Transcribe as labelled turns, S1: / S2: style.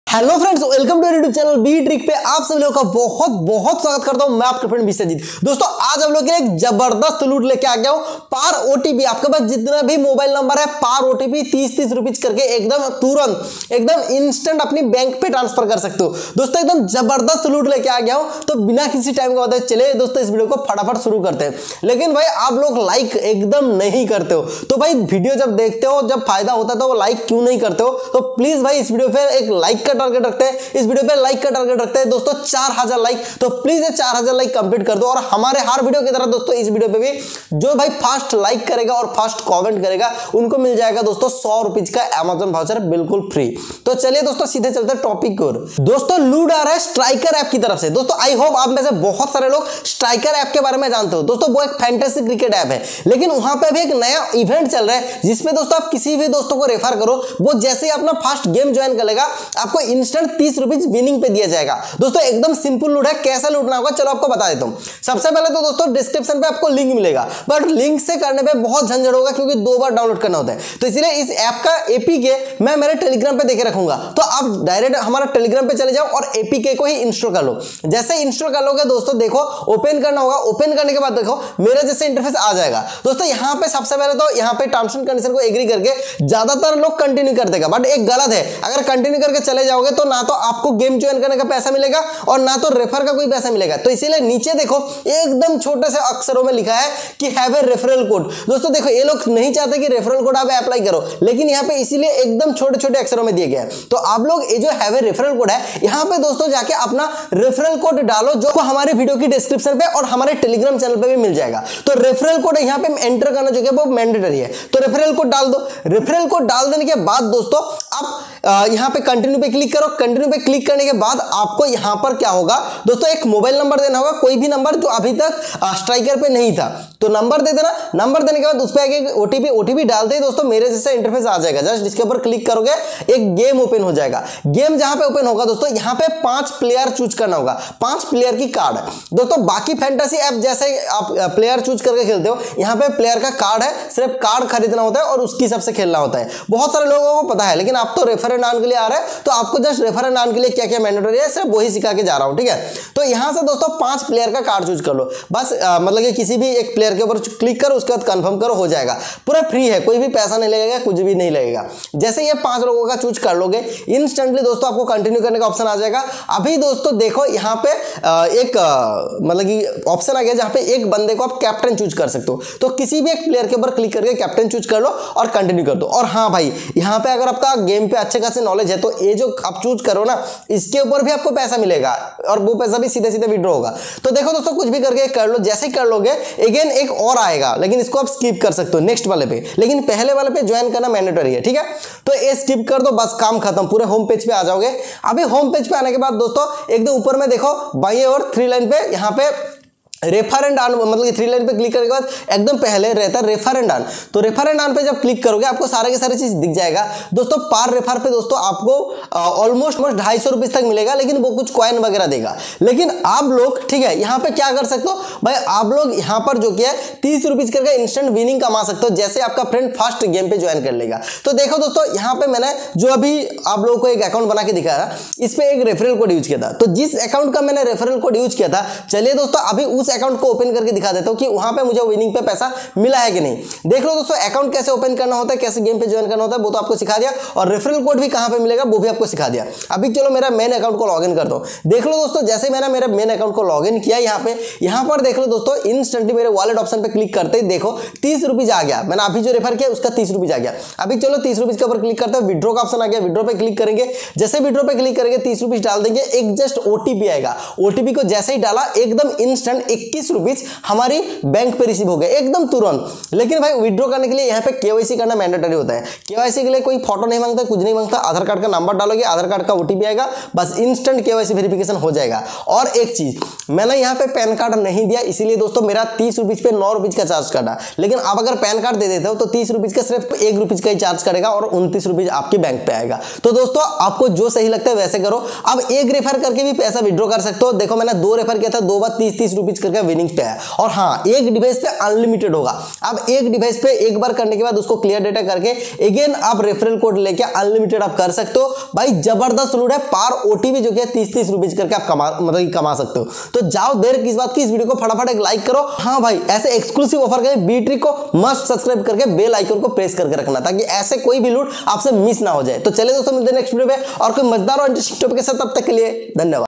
S1: Hello friends, welcome to YouTube channel B trick पे आप सभी लोगों का बहुत बहुत स्वागत करता हूं। मैं आपका फ्रेंड विश्वजीत। दोस्तों आज हम लोग के लिए एक जबरदस्त लूट लेके आ गया हूं। पार ओटीपी, आपके पास जितना भी मोबाइल नंबर है पार ओटीपी 30-30 रुपीज करके एकदम तुरंत एकदम इंस्टेंट अपनी बैंक पे ट्रांसफर कर सकते हो। दोस्तों एकदम जबरदस्त लूट लेके आ गया हूं, तो बिना किसी टाइम का बताए चले दोस्तों इस वीडियो को फटाफट शुरू करते हैं। लेकिन भाई आप लोग लाइक एकदम नहीं करते हो, तो भाई वीडियो जब देखते हो जब फायदा होता है तो वो लाइक क्यों नहीं करते हो। तो प्लीज भाई इस वीडियो पे एक लाइक का टारगेट रखते हैं, इस वीडियो पे लाइक का टारगेट रखते हैं दोस्तों 4000 लाइक। तो प्लीज ये 4000 लाइक कंप्लीट कर दो। और हमारे हर वीडियो की तरह दोस्तों इस वीडियो पे भी जो भाई फास्ट लाइक करेगा और फास्ट कमेंट करेगा उनको मिल जाएगा दोस्तों 100 रुपीज का अमेज़न वाउचर बिल्कुल फ्री। तो चलिए दोस्तों सीधे चलते हैं टॉपिक की ओर। दोस्तों लूट आ रहा है स्ट्राइकर ऐप की तरफ से। दोस्तों आई होप आप में से बहुत सारे लोग स्ट्राइकर ऐप के बारे में जानते हो। दोस्तों वो एक फैंटेसी क्रिकेट ऐप है, लेकिन वहां पे भी एक नया इवेंट चल रहा है जिसमें दोस्तों आप किसी भी दोस्तों को रेफर करो, वो जैसे ही अपना फर्स्ट गेम ज्वाइन कर लेगा आपको इंस्टेंट 30 रुपीज विनिंग पे दिया जाएगा। दोस्तों एकदम सिंपल लूट है, कैसा लूटना होगा चलो आपको बता देता हूं। सबसे पहले तो दोस्तों डिस्क्रिप्शन पे आपको लिंक मिलेगा, बट लिंक से करने पे बहुत झंझट होगा क्योंकि 2 बार डाउनलोड करना होता है। तो इसलिए इस ऐप का एपीके मैं मेरे टेलीग्राम पे देके रखूंगा, तो आप डायरेक्ट हमारा टेलीग्राम पे चले जाओ और एपीके को ही इंस्टॉल कर लो। जैसे इंस्टॉल कर लोगे दोस्तों देखो ओपन करना होगा, ओपन करने के बाद देखो मेरे जैसे इंटरफेस आ जाएगा। दोस्तों यहाँ पे सबसे पहले तो यहाँ पे टर्म्स एंड कंडीशन को एग्री करके ज्यादातर लोग कंटिन्यू कर देगा, बट एक गलत है। अगर कंटिन्यू करके चले जाओगे तो ना तो आपको गेम ज्वाइन करने का पैसा मिलेगा और ना तो रेफर का कोई पैसा मिलेगा। तो इसीलिए नीचे देखो एकदम छोटे से अक्षरों में लिखा है कि हैव ए रेफरल कोड। दोस्तों देखो ये लोग नहीं चाहते कि रेफरल कोड आप अप्लाई करो, लेकिन यहाँ पे इसीलिए एकदम छोटे छोटे अक्षरों में दिए गए हैं। तो आप लोग ये जो हैव ए रेफरल कोड है यहाँ पे दोस्तों जाके अपना रेफरल कोड डालो, जो हमारे वीडियो की डिस्क्रिप्शन पे और हमारे टेलीग्राम चैनल पे भी मिल जाएगा। तो रेफरल कोड यहाँ पे एंटर करना जो है वो मैंडेटरी है, तो रेफरल कोड डाल दो। रेफरल कोड डाल देने के बाद दोस्तों आप यहाँ पे कंटिन्यू पे क्लिक करो। कंटिन्यू पे क्लिक करने के बाद आपको यहाँ पर क्या होगा दोस्तों, एक मोबाइल नंबर देना होगा, कोई भी नंबर जो अभी तक स्ट्राइकर पे नहीं था, तो नंबर दे देना। नंबर देने के बाद उस पर आगे ओटीपी डालते ही दोस्तों मेरे जैसा इंटरफेस आ जाएगा। जस्ट इसके ऊपर क्लिक करोगे एक गेम ओपन हो जाएगा। गेम जहां पे ओपन होगा दोस्तों यहाँ पे 5 प्लेयर चूज करना होगा, 5 प्लेयर की कार्ड है। दोस्तों बाकी फैंटेसी ऐप जैसे आप प्लेयर चूज करके खेलते हो, यहाँ पे प्लेयर का कार्ड है, सिर्फ कार्ड खरीदना होता है और उसकी सबसे खेलना होता है। बहुत सारे लोगों को पता है, लेकिन आप तो रेफर एंड अर्न के लिए आ रहे हैं, तो आपको जस्ट रेफर एंड अर्न के लिए क्या क्या मैंडेटरी है सिर्फ वही सिखा के जा रहा हूं, ठीक है। तो यहां से दोस्तों 5 प्लेयर का कार्ड चूज कर लो बस। मतलब कि किसी भी एक प्लेयर के ऊपर क्लिक करो, उसके बाद कंफर्म करो, हो जाएगा। पूरा फ्री है, कोई भी पैसा नहीं लगेगा, कुछ भी नहीं लगेगा। जैसे ये 5 लोगों का चूज कर लोगे इंस्टेंटली दोस्तों आपको कंटिन्यू करने का ऑप्शन आ जाएगा। अभी दोस्तों देखो यहाँ पे एक मतलब कि ऑप्शन आ गया जहां पे एक बंदे को आप कैप्टन चूज कर सकते हो। तो किसी भी एक प्लेयर के ऊपर क्लिक करके कैप्टन चूज कर लो और कंटिन्यू कर दो। और हाँ भाई यहाँ पे अगर आपका गेम पे अच्छे खासे नॉलेज है तो ये जो आप चूज करो ना इसके ऊपर भी आपको पैसा मिलेगा और वो पैसा भी सीधे सीधे विड्रॉ होगा। तो देखो दोस्तों कुछ भी करके कर लो, जैसे ही कर लोगे अगेन एक और आएगा, लेकिन इसको आप स्किप कर सकते हो नेक्स्ट वाले पे, लेकिन पहले वाले पे ज्वाइन करना मैंडेटरी है, ठीक है। तो ये स्किप कर दो, बस काम खत्म, पूरे होम पेज पे आ जाओगे। अभी होम पेज पे आने के बाद दोस्तों एकदम ऊपर में देखो बाईं ओर 3 लाइन पे यहाँ पे रेफर एंड अर्न, मतलब कि 3 लाइन पे क्लिक करने के बाद एकदम पहले रहता है रेफर एंड अर्न। तो रेफर एंड अर्न पे जब क्लिक करोगे आपको सारे के सारे चीज दिख जाएगा। दोस्तों पार रेफर पे दोस्तों आपको ऑलमोस्ट 250 रुपीज तक मिलेगा, लेकिन वो कुछ कॉइन वगैरह देगा। लेकिन आप लोग ठीक है यहाँ पे क्या कर सकते हो भाई, आप लोग यहाँ पर जो कि है 30 रुपीज करके इंस्टेंट विनिंग कमा सकते हो जैसे आपका फ्रेंड फर्स्ट गेम पे ज्वाइन कर लेगा। तो देखो दोस्तों यहाँ पे मैंने जो अभी आप लोगों को एक अकाउंट बना के दिखाया, इस पे एक रेफरल कोड यूज किया था। तो जिस अकाउंट का मैंने रेफरल कोड यूज किया था, चलिए दोस्तों अभी उस अकाउंट को ओपन करके दिखा देता हूं कि वहां पे मुझे विनिंग पे पैसा मिला है कि नहीं। देख लो दोस्तों अकाउंट कैसे ओपन करना होता है, कैसे गेम पे ज्वाइन करना होता है, वो तो आपको सिखा दिया, और रेफरल कोड भी कहां पे मिलेगा वो भी आपको सिखा दिया। अभी चलो मेरा मेन अकाउंट को लॉगिन करता हूं। देख लो दोस्तों जैसे मैंने मेरे मेन अकाउंट को लॉगिन किया, यहां पर देख लो दोस्तों इंस्टेंटली मेरे वॉलेट ऑप्शन पे क्लिक करते ही देखो 30 रुपीज आ गया। मैंने अभी जो रेफर किया उसका 30 रुपीज आ गया। अभी चलो 30 रुपीज के ऊपर क्लिक करते हैं, विड्रॉ का ऑप्शन आ गया, विड्रॉ पे क्लिक करेंगे। जैसे विड्रॉ पे क्लिक करेंगे 30 रुपीज डाल देंगे, एक जस्ट ओटीपी आएगा। ओटीपी को जैसे ही डाला एकदम इंस्टेंट 21 रुपीज हमारी बैंक पे रिसीव हो गया एकदम तुरंत। लेकिन भाई विड्रॉ करने के लिए यहाँ पे केवाईसी करना मैंडेटरी होता है। केवाईसी के लिए कोई फोटो नहीं मांगता, कुछ नहीं मांगता, आधार कार्ड का नंबर डालोगे, आधार कार्ड का ओटीपी आएगा, बस इंस्टेंट केवाईसी वेरिफिकेशन हो जाएगा। और एक चीज मैंने यहाँ पे पैन कार्ड नहीं दिया, इसीलिए दोस्तों मेरा 30 रुपीज पे 9 रुपीज का चार्ज काटा। लेकिन आप अगर पैन कार्ड दे देते हो तो 30 रुपीज का सिर्फ 1 रुपीज का ही चार्ज करेगा और 29 रुपीज आपके बैंक पे आएगा। तो दोस्तों आपको जो सही लगता है वैसे करो। अब एक रेफर करके भी पैसा विड्रॉ कर सकते हो। देखो मैंने 2 रेफर किया था, 2 बार 30-30 रुपीज करके विनिंग पे है। और हाँ, एक डिवाइस पे अनलिमिटेड होगा। आप एक डिवाइस पे एक बार करने के बाद उसको क्लियर डेटा करके अगेन आप रेफरल कोड लेके अनलिमिटेड आप कर सकते हो। भाई जबरदस्त लूट है। पार ओटीपी जो कि 30-30 रुपीज करके आप कमा सकते हो। तो जाओ देर किस बात की, इस वीडियो को फटाफट एक लाइक करो। हाँ भाई, ऐसे एक्सक्लूसिव ऑफर के बी ट्रिक को मस्ट सब्सक्राइब करके बेल आइकन को प्रेस करके रखना, ताकि ऐसे कोई भी लूट आपसे मिस ना हो जाए। तो चलिए दोस्तों, मिलते हैं नेक्स्ट वीडियो पे और कोई मजेदार और इंटरेस्टिंग टॉपिक के साथ। तब तक के लिए धन्यवाद।